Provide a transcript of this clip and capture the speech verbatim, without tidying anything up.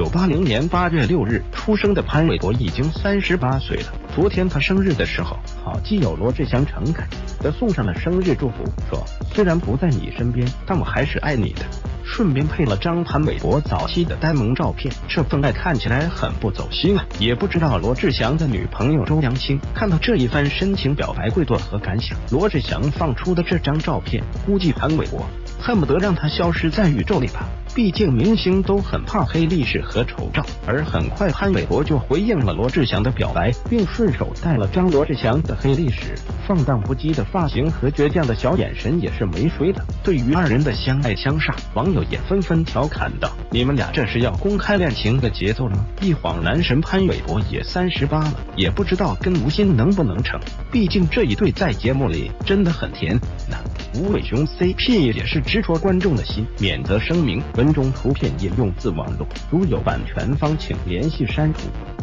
九八零年八月六日出生的潘玮柏已经三十八岁了。昨天他生日的时候，好基友罗志祥诚恳地送上了生日祝福，说虽然不在你身边，但我还是爱你的。顺便配了张潘玮柏早期的呆萌照片，这份爱看起来很不走心啊！也不知道罗志祥的女朋友周扬青看到这一番深情表白会作何感想。罗志祥放出的这张照片，估计潘玮柏恨不得让他消失在宇宙里吧。毕竟明星都很怕黑历史和丑照，而很快潘玮柏就回应了罗志祥的表白，并顺手带了张罗志祥的黑历史。放荡不羁的发型和倔强的小眼神也是没谁的。对于二人的相爱相杀，网友也纷纷调侃道：“你们俩这是要公开恋情的节奏了吗？”一晃男神潘玮柏也三十八了，也不知道跟吴昕能不能成。毕竟这一对在节目里真的很甜。那吴伟雄 C P 也是直戳观众的心，免责声明：文中图片引用自网络，如有版权方请联系删除。